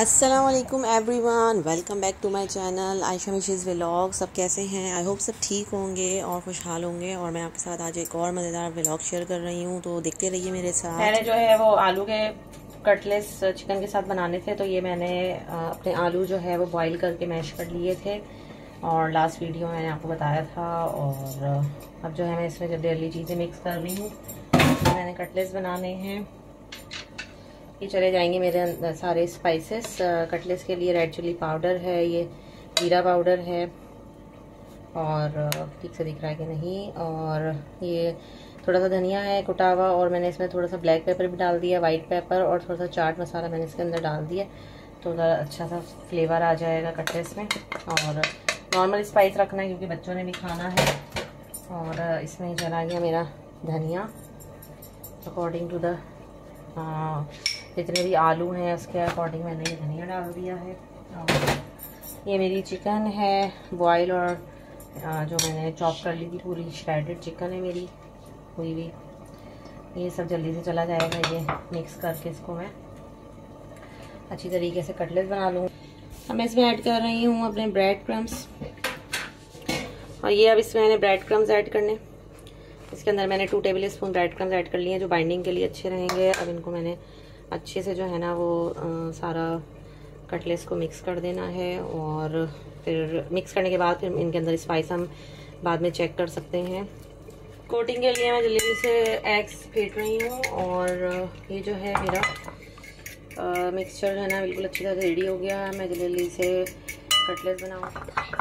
अस्सलामुअलैकुम everyone, welcome back to my channel Ayesha Mishi's vlog. सब कैसे हैं? आई होप सब ठीक होंगे और खुशहाल होंगे। और मैं आपके साथ आज एक और मज़ेदार व्लॉग शेयर कर रही हूँ, तो देखते रहिए मेरे साथ। मैंने जो है वो आलू के कटलेट्स चिकन के साथ बनाने थे, तो ये मैंने अपने आलू जो है वो बॉईल करके मैश कर लिए थे और लास्ट वीडियो मैंने आपको बताया था। और अब जो है मैं इसमें जब डेली चीज़ें मिक्स कर रही हूँ, तो मैंने कटलेट्स बनाने हैं। ये चले जाएंगे मेरे सारे स्पाइसेस। कटलेट्स के लिए रेड चिली पाउडर है, ये जीरा पाउडर है, और ठीक से दिख रहा है कि नहीं, और ये थोड़ा सा धनिया है कुटा हुआ, और मैंने इसमें थोड़ा सा ब्लैक पेपर भी डाल दिया, वाइट पेपर, और थोड़ा सा चाट मसाला मैंने इसके अंदर डाल दिया, तो अच्छा सा फ्लेवर आ जाएगा कटलेट्स में। और नॉर्मल स्पाइस रखना है क्योंकि बच्चों ने भी खाना है। और इसमें चला गया मेरा धनिया अकॉर्डिंग टू द जितने भी आलू हैं उसके अकॉर्डिंग मैंने ये धनिया डाल दिया है। और ये मेरी चिकन है बॉयल, और जो मैंने चॉप कर ली थी पूरी श्रेडेड चिकन है मेरी हुई भी। ये सब जल्दी से चला जाएगा, ये मिक्स करके इसको मैं अच्छी तरीके से कटलेट बना लूँ। अब मैं इसमें ऐड कर रही हूँ अपने ब्रेड क्रम्स, और ये अब इसमें मैंने ब्रेड क्रम्स ऐड करने। इसके अंदर मैंने 2 tablespoon breadcrumbs add कर लिए हैं, जो बाइंडिंग के लिए अच्छे रहेंगे। अब इनको मैंने अच्छे से जो है ना वो सारा कटलेट्स को मिक्स कर देना है, और फिर मिक्स करने के बाद फिर इनके अंदर स्पाइस हम बाद में चेक कर सकते हैं। कोटिंग के लिए मैं जल्दी से एग्स फेंट रही हूँ, और ये जो है मेरा मिक्सचर जो है ना बिल्कुल अच्छी तरह रेडी हो गया है। मैं जल्दी से कटलेट्स बनाऊँ।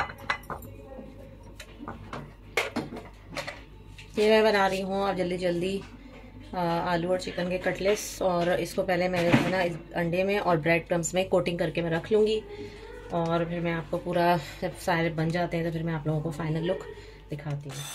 ये मैं बना रही हूँ अब जल्दी आलू और चिकन के कटलेट्स, और इसको पहले मैं ना इस अंडे में और ब्रेड क्रम्स में कोटिंग करके मैं रख लूँगी, और फिर मैं आपको पूरा जब सारे बन जाते हैं तो फिर मैं आप लोगों को फाइनल लुक दिखाती हूँ।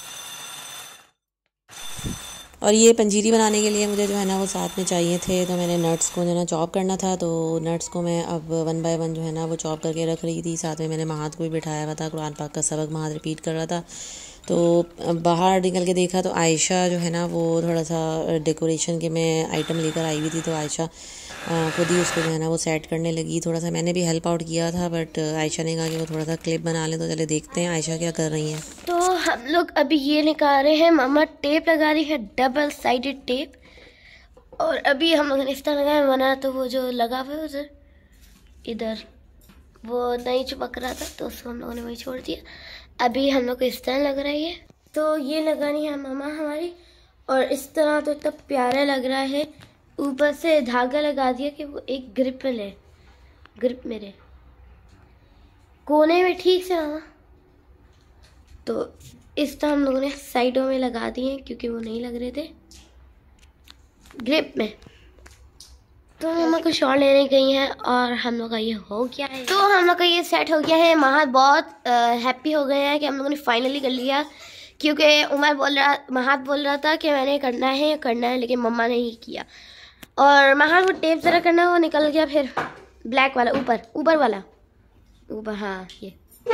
और ये पंजीरी बनाने के लिए मुझे जो है ना वो साथ में चाहिए थे, तो मैंने नट्स को जो है ना चॉप करना था, तो नट्स को मैं अब 1 बाय 1 जो है ना वो चॉप करके रख रही थी। साथ में मैंने महात को भी बिठाया हुआ था, कुरान पाक का सबक महात रिपीट कर रहा था। तो बाहर निकल के देखा तो आयशा जो है ना वो थोड़ा सा डेकोरेशन के मैं आइटम लेकर आई हुई थी, तो आयशा खुद ही उसको जो है ना वो सेट करने लगी। थोड़ा सा मैंने भी हेल्प आउट किया था, बट आयशा ने कहा कि वो थोड़ा सा क्लिप बना लें, तो चले देखते हैं आयशा क्या कर रही हैं। तो हम लोग अभी ये निकाल रहे हैं, मम्मा टेप लगा रही है, डबल साइडेड टेप। और अभी हम लोग ने इस तरह लगाया, वरना तो वो जो लगा हुआ है उधर इधर वो नहीं चिपक रहा था, तो उसको हम लोगों ने वही छोड़ दिया। अभी हम लोग को इस तरह लग रही है, तो ये लगानी है मम्मा हमारी। और इस तरह तो इतना प्यारा लग रहा है, ऊपर से धागा लगा दिया कि वो एक ग्रिप में ले, ग्रिप मेरे कोने में ठीक से मामा। तो इस तरह हम लोगों ने साइडों में लगा दिए क्योंकि वो नहीं लग रहे थे ग्रिप में। तो मम्मा कुछ और लेने गई हैं, और हम लोग का ये हो गया है, तो हम लोग का ये सेट हो गया है। महात बहुत हैप्पी हो गए हैं कि हम लोगों ने फाइनली कर लिया, क्योंकि महात बोल रहा था कि मैंने करना है, लेकिन मम्मा ने ही किया। और महात वो टेप जरा करना वो निकल गया, फिर ब्लैक वाला ऊपर वाला हाँ ये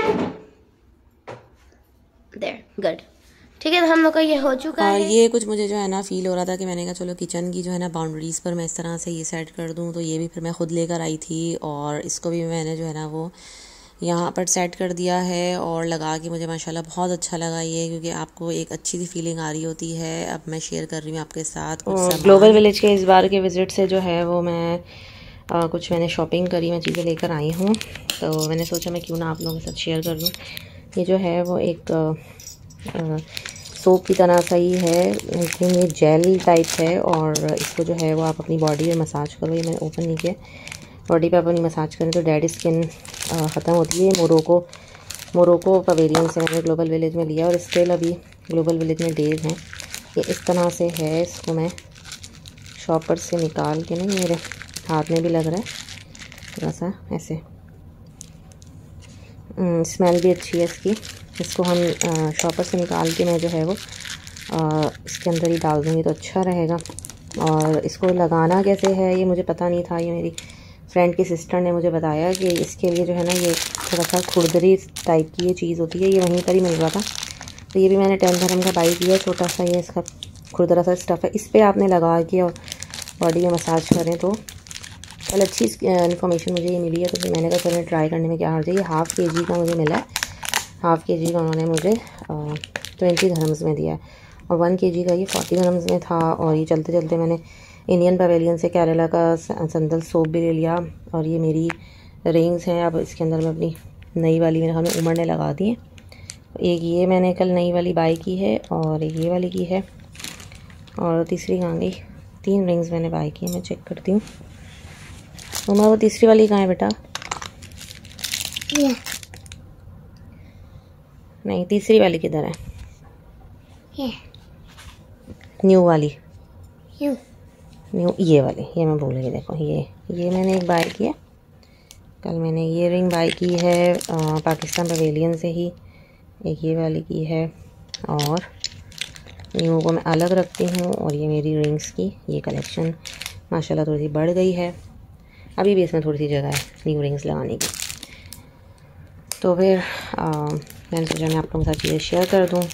देयर गुड, ठीक है। तो हम लोग का ये हो चुका है। और ये कुछ मुझे जो है ना फील हो रहा था कि मैंने कहा चलो किचन की जो है ना बाउंड्रीज़ पर मैं इस तरह से ये सेट कर दूं, तो ये भी फिर मैं खुद लेकर आई थी, और इसको भी मैंने जो है ना वो यहाँ पर सेट कर दिया है और लगा के मुझे माशाल्लाह बहुत अच्छा लगा ये, क्योंकि आपको एक अच्छी सी फीलिंग आ रही होती है। अब मैं शेयर कर रही हूँ आपके साथ कुछ ग्लोबल विलेज के इस बार के विज़िट से जो है वो मैं कुछ मैंने शॉपिंग करी, मैं चीज़ें लेकर आई हूँ, तो मैंने सोचा मैं क्यों ना आप लोगों के साथ शेयर कर दूँ। ये जो है वो एक सोप की तरह सा ही है, लेकिन ये जेल टाइप है, और इसको जो है वो आप अपनी बॉडी में मसाज करो। ये मैंने ओपन नहीं किया, बॉडी पे अपनी मसाज करें तो डेड स्किन ख़त्म होती है। मोरोको पवेलियन से मैंने ग्लोबल विलेज में लिया, और स्टिल अभी ग्लोबल विलेज में डेज हैं। ये इस तरह से है, इसको मैं शॉपर से निकाल के नहीं, मेरे हाथ में भी लग रहा है थोड़ा सा ऐसे, स्मेल भी अच्छी है इसकी। इसको हम शॉपर से निकाल के मैं जो है वो इसके अंदर ही डाल दूँगी तो अच्छा रहेगा। और इसको लगाना कैसे है ये मुझे पता नहीं था, ये मेरी फ्रेंड की सिस्टर ने मुझे बताया कि इसके लिए जो है ना ये थोड़ा सा खुरदरी टाइप की ये चीज़ होती है, ये वहीं पर ही मिल रहा था, तो ये भी मैंने 10 dirham का बाई किया। छोटा सा ये इसका खुरदरा सा स्टफ़ है, इस पर आपने लगा के और बॉडी में मसाज करें तो कल अच्छी इन्फॉर्मेशन मुझे ये मिली है, तो फिर मैंने कहा चलो ट्राई करने में क्या हर्ज है। ये ½ kg का मुझे मिला है, ½ kg का उन्होंने मुझे 20 dirhams में दिया है, और 1 kg का ये 40 dirhams में था। और ये चलते चलते मैंने इंडियन पवेलियन से केरला का संदल सोप भी ले लिया, और ये मेरी रिंग्स हैं। अब इसके अंदर मैं अपनी नई वाली मेरे ख्याल में उमर ने लगा दी है। एक ये मैंने कल नई वाली बाई की है, और एक ये वाली की है, और तीसरी कहाँ गई? 3 रिंग्स मैंने बाई की है, मैं चेक करती हूँ। उमर वो तीसरी वाली कहाँ है बेटा? नहीं, तीसरी वाली किधर है? न्यू वाली, न्यू ये वाली, ये मैं भूल गई। देखो ये मैंने एक बाय की है कल। मैंने ये रिंग बाय की है पाकिस्तान पवेलियन से ही, एक ये वाली की है, और न्यू को मैं अलग रखती हूँ। और ये मेरी रिंग्स की ये कलेक्शन माशाल्लाह थोड़ी सी बढ़ गई है। अभी भी इसमें थोड़ी सी जगह है न्यू रिंग्स लगाने की। तो फिर मैंने सोचा मैं आप लोगों के साथ चीज़ें शेयर कर दूँ।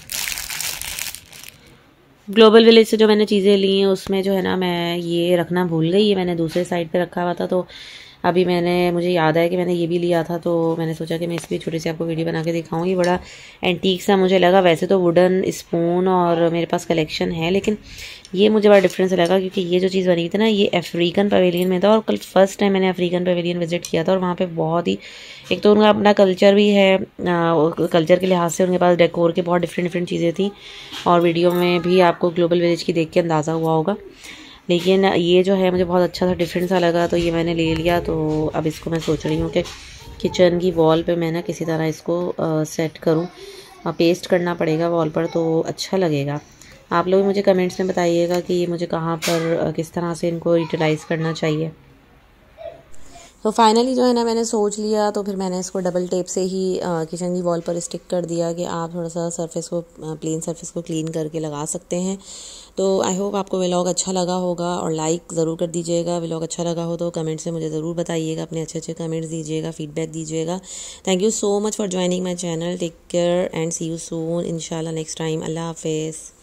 ग्लोबल विलेज से जो मैंने चीज़ें ली हैं उसमें जो है ना, मैं ये रखना भूल गई। ये मैंने दूसरे साइड पे रखा हुआ था, तो अभी मुझे याद आया कि मैंने ये भी लिया था, तो मैंने सोचा कि मैं इसकी छोटी सी आपको वीडियो बना के दिखाऊँ। ये बड़ा एंटीक सा मुझे लगा। वैसे तो वुडन स्पून और मेरे पास कलेक्शन है, लेकिन ये मुझे बड़ा डिफरेंस लगा, क्योंकि ये जो चीज़ बनी थी ना, ये अफ्रीकन पवेलियन में था। और कल फर्स्ट टाइम मैंने अफ्रीकन पवेलियन विजिट किया था, और वहाँ पे बहुत ही, एक तो उनका अपना कल्चर भी है, कल्चर के लिहाज से उनके पास डेकोर के बहुत डिफरेंट चीज़ें थी, और वीडियो में भी आपको ग्लोबल विलेज की देख के अंदाज़ा हुआ होगा। लेकिन ये जो है मुझे बहुत अच्छा सा डिफरेंट सा लगा, तो ये मैंने ले लिया। तो अब इसको मैं सोच रही हूँ कि किचन की वॉल पे मैं ना किसी तरह इसको सेट करूँ, पेस्ट करना पड़ेगा वॉल पर, तो अच्छा लगेगा। आप लोग मुझे कमेंट्स में बताइएगा कि ये मुझे कहाँ पर किस तरह से इनको यूटिलाइज़ करना चाहिए। तो फाइनली जो है ना मैंने सोच लिया, तो फिर मैंने इसको डबल टेप से ही किचन की वॉल पर स्टिक कर दिया कि आप थोड़ा सा सरफेस को, प्लेन सरफेस को क्लीन करके लगा सकते हैं। तो आई होप आपको व्लॉग अच्छा लगा होगा, और लाइक ज़रूर कर दीजिएगा। व्लॉग अच्छा लगा हो तो कमेंट्स में मुझे ज़रूर बताइएगा, अपने अच्छे कमेंट्स दीजिएगा, फीडबैक दीजिएगा। Thank you so much for joining my channel. Take care and see you soon इंशाल्लाह नेक्स्ट टाइम। अल्लाह हाफिज़।